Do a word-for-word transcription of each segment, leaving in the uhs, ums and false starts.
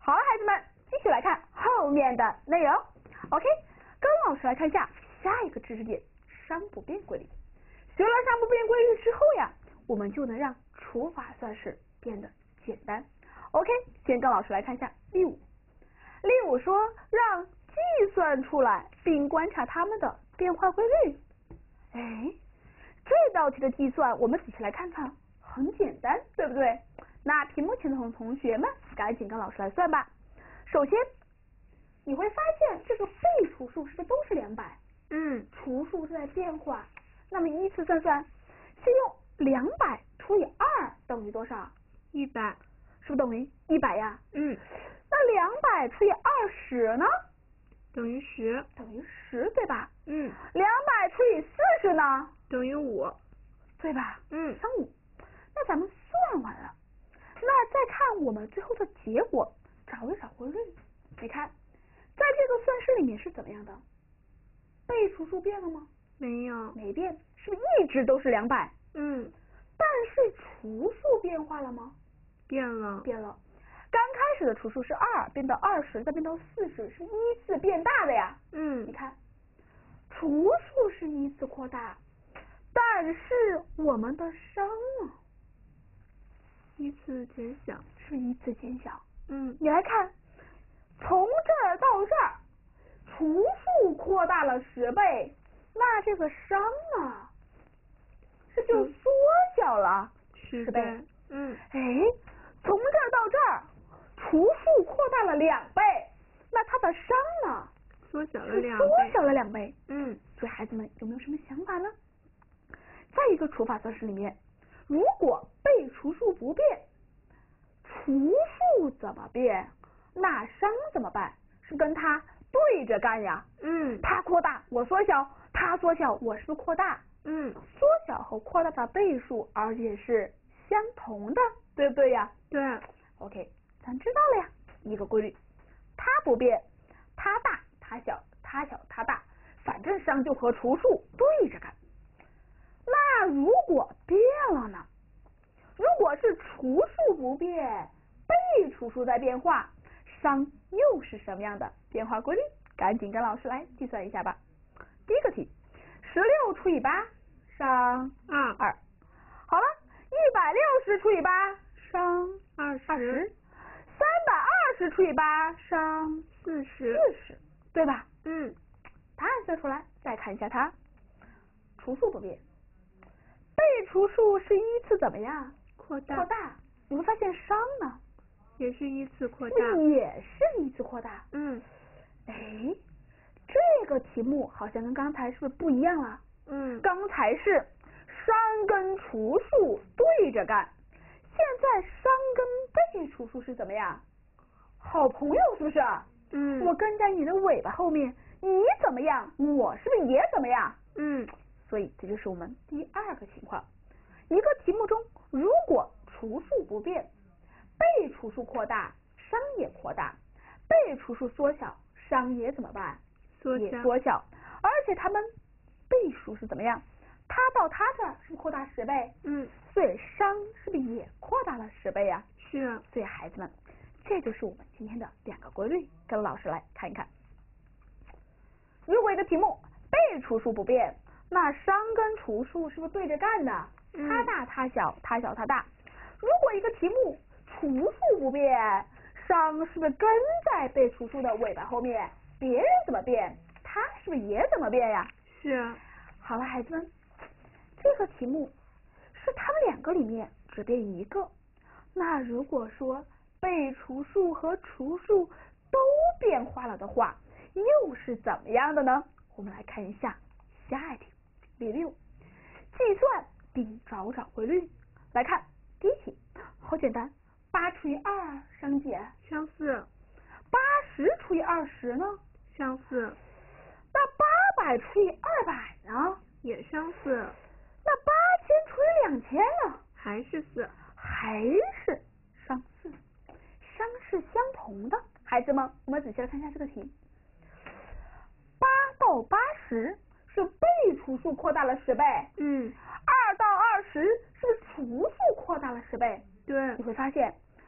好了，孩子们，继续来看后面的内容。OK， 跟老师来看一下下一个知识点：商不变规律。学了商不变规律之后呀，我们就能让除法算式变得简单。OK， 先跟老师来看一下例五。例五说让计算出来并观察它们的变化规律。哎，这道题的计算我们仔细来看看，很简单，对不对？那屏幕前的同学们赶紧跟老师来算吧。首先你会发现这个被除数是不是都是两百？ 嗯， 除数是在变化，那么依次算算，先用两百除以二等于多少？ 一百， 是不是等于一百呀？ 嗯， 那两百除以二十呢？ 等于十， 等于十，对吧？ 嗯， 两百除以四十呢？ 等于五， 对吧？ 嗯， 三五。那咱们算完了，那再看我们最后的结果，找一找规律。你看，在这个算式里面是怎么样的？被除数变了吗？ 没有， 没变，是不是一直都是两百？ 嗯， 但是除数变化了吗？ 变了， 变了。刚开始的除数是二，变到二十，再变到四十，是依次变大的呀。 嗯， 你看，除数是依次扩大，但是我们的商啊， 依次减小， 是依次减小。 嗯， 你来看，从这儿到这儿，除数扩大了十倍，那这个商啊，这就缩小了十十倍。 嗯， 哎，从这儿到这儿，除数扩大了两倍，那它的商呢， 缩小了是两倍， 缩小了两倍。 嗯， 所以孩子们有没有什么想法呢？在一个除法算式里面，如果被除数不变，除数怎么变？那商怎么办？是跟它对着干呀。 嗯， 它扩大，我缩小；它缩小，我是不是扩大？ 嗯， 缩小和扩大的倍数，而且是相同的，对不对呀？ 对。 OK， 咱知道了呀，一个规律，它不变，它大，它小，它小，它大，反正商就和除数对着干。那如果变了呢？如果是除数不变，被除数在变化，商又是什么样的变化规律？赶紧跟老师来计算一下吧。第一个题，十六除以八，商二二。好了，一百六十除以八，商二十， 二十。三百二十除以八，商四十， 四十，对吧？ 嗯， 答案算出来，再看一下它，除数不变，被除数是依次怎么样？ 扩大， 扩大。你会发现商呢， 也是依次扩大， 也是依次扩大。 嗯， 哎，这个题目好像跟刚才是不是不一样了？ 嗯， 刚才是商跟除数对着干，现在商跟被除数是怎么样？好朋友是不是？ 嗯， 我跟在你的尾巴后面，你怎么样，我是不是也怎么样？ 嗯， 所以这就是我们第二个情况。一个题目中，如果除数不变，被除数扩大，商也扩大；被除数缩小，商也怎么办？ 缩小， 也缩小。而且它们倍数是怎么样？它到它这儿是不是扩大十倍？ 嗯， 所以商是不是也扩大了十倍呀？ 是啊。 所以孩子们，这就是我们今天的两个规律，跟老师来看一看。如果一个题目被除数不变，那商跟除数是不是对着干的？ 嗯， 它大它小，它小它大。如果一个题目除数不变，商是不是跟在被除数的尾巴后面？别人怎么变，它是不是也怎么变呀？ 是啊。 好了，孩子们，这个题目是他们两个里面只变一个。那如果说被除数和除数都变化了的话，又是怎么样的呢？我们来看一下下一题，例六，计算并找找规律。来看第一题，好简单，八除以二商几？ 相似。 八十除以二十呢？ 相似。 那八百除以二百呢？ 也相似。 那八千除以两千呢？ 还是四。 还是商四，商是相同的。孩子们，我们仔细来看一下这个题，八到八十是被除数扩大了十倍， 嗯， 二到二十是除数扩大了十倍。 对， 你会发现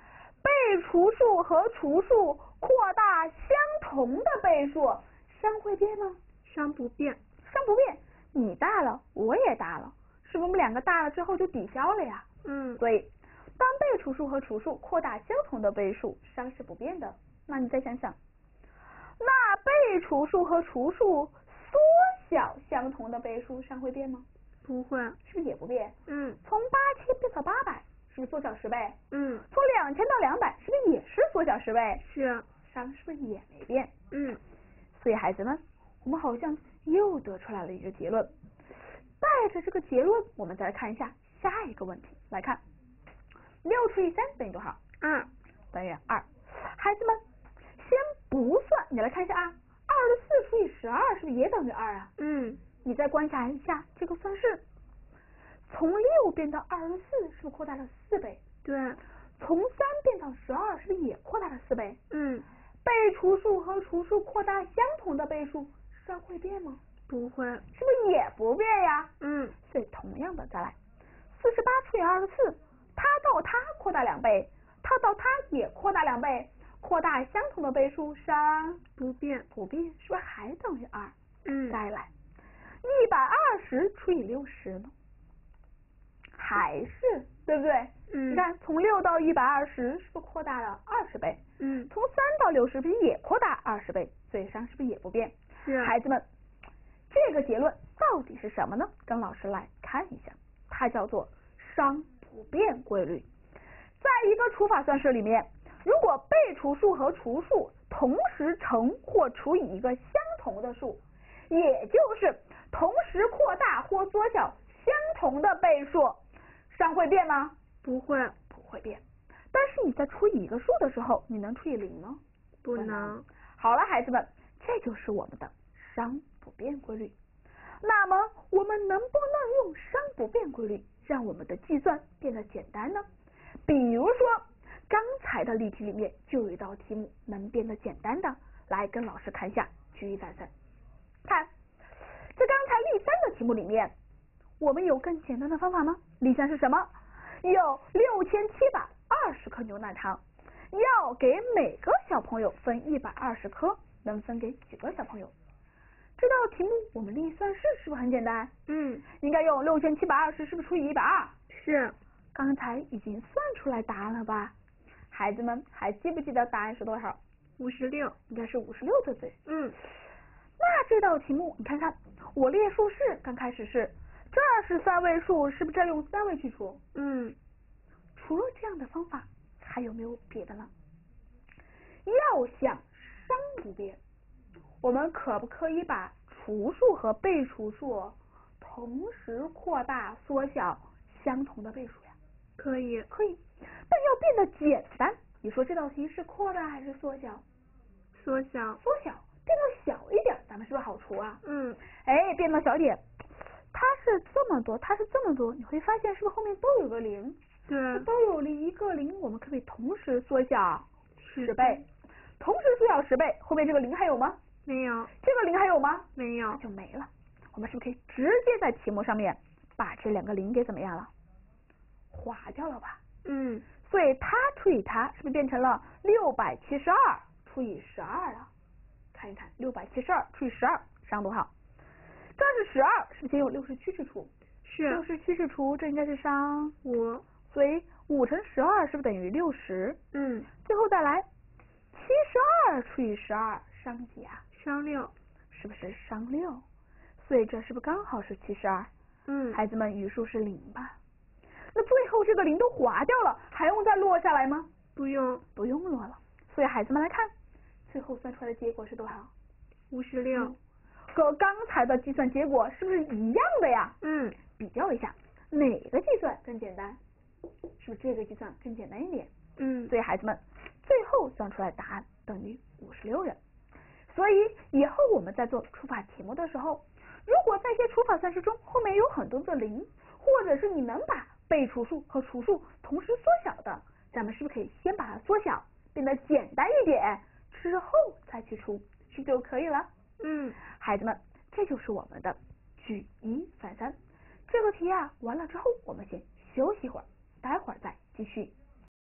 被除数和除数扩大相同的倍数，商会变吗？ 商不变。 商不变，你大了，我也大了，是不是我们两个大了之后就抵消了呀？ 嗯。 所以，当被除数和除数扩大相同的倍数，商是不变的。那你再想想，那被除数和除数缩小相同的倍数，商会变吗？ 不会。 是不是也不变？ 嗯。 从八千变到八百，是不是缩小十倍？ 嗯。 从两千到两百，是不是也是缩小十倍？ 是。 商是不是也没变？ 嗯。 所以孩子们，我们好像又得出来了一个结论。带着这个结论，我们再来看一下下一个问题。来看，六除以三等于多少？ 二。 等于二。孩子们，先不算，你来看一下啊，二十四除以十二是不是也等于二啊？ 嗯。 你再观察一下这个算式，从六变到二十四，是不是扩大了四倍？ 对。 从三变到十二，是不是也扩大了四倍？ 嗯。 被除数和除数扩大相同的倍数，商会变吗？ 不会。 是不是也不变呀？ 嗯。 所以同样的，再来，四十八除以二十四，它到它扩大两倍，它到它也扩大两倍，扩大相同的倍数，商不变。 不变，是不是还等于二？ 嗯。 再来，一百二十除以六十呢？还是对不对？ 嗯。 你看，从六到一百二十，是不是扩大了二十倍？ 嗯。 从三到六十，不是也扩大二十倍？所以商是不是也不变？ 是。 孩子们，这个结论到底是什么呢？跟老师来看一下，它叫做商不变规律。在一个除法算式里面，如果被除数和除数同时乘或除以一个相同的数，也就是同时扩大或缩小相同的倍数，商会变吗？ 不会。 不会变。但是你在除以一个数的时候，你能除以零吗？ 不能。 好了，孩子们，这就是我们的商不变规律。那么我们能不能用商不变规律让我们的计算变得简单呢？比如说刚才的例题里面就有一道题目能变得简单的，来跟老师看一下，举一反三。看，这刚才例三的题目里面，我们有更简单的方法吗？例三是什么？有六千七百二十克牛奶糖，要给每个小朋友分一百二十颗，能分给几个小朋友？这道题目我们例算式是不是很简单？ 嗯。 应该用六千七百二十是不是除以一百二？ 是。 刚才已经算出来答案了吧？孩子们还记不记得答案是多少？ 五十六。 应该是五十六对不对？ 嗯。 那这道题目你看看，我列数式刚开始是这是三位数，是不是再用三位去除？ 嗯。 除了这样的方法，还有没有别的呢？要想商不变，我们可不可以把除数和被除数同时扩大缩小相同的倍数呀？ 可以。 可以，但要变得简单。你说这道题是扩大还是缩小？ 缩小。 缩小，变得小一点，咱们是不是好除啊？ 嗯。 哎，变得小一点，它是这么多，它是这么多，你会发现是不是后面都有个零？ 对。 都有了一个零，我们可不可以同时缩小十倍？同时缩小十倍，后面这个零还有吗？ 没有。 这个零还有吗？ 没有。 那就没了。我们是不是可以直接在题目上面把这两个零给怎么样了？划掉了吧？ 嗯。 所以它除以它是不是变成了六百七十二除以十二了？看一看，六百七十二除以十二，商多少？这是十二，是不是先用六十七去除？ 是。 六十七去除，这应该是商五。 所以五乘十二是不是等于六十？ 嗯。 最后再来七十二除以十二，商几啊？ 商六。 是不是商六？所以这是不是刚好是七十二？ 嗯。 孩子们，余数是零吧？那最后这个零都划掉了，还用再落下来吗？ 不用。 不用落了。所以孩子们来看，最后算出来的结果是多少？ 五十六。 嗯，和刚才的计算结果是不是一样的呀？ 嗯。 比较一下，哪个计算更简单？是不是这个计算更简单一点？ 嗯。 所以孩子们最后算出来答案等于五十六人。所以以后我们在做除法题目的时候，如果在一些除法算式中后面有很多个零，或者是你能把被除数和除数同时缩小的，咱们是不是可以先把它缩小，变得简单一点，之后再去除，是不是就可以了？ 嗯。 孩子们，这就是我们的举一反三。这个题啊完了之后，我们先休息一会儿，待会儿再继续。